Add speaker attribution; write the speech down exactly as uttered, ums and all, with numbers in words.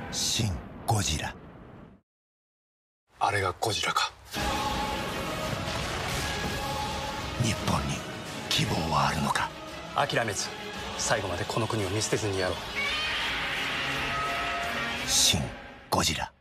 Speaker 1: シン・ゴジラ。
Speaker 2: あれがゴジラか。
Speaker 1: 日本に希望はあるのか。
Speaker 3: 諦めず最後までこの国を見捨てずにやろう。
Speaker 1: シン・ゴジラ。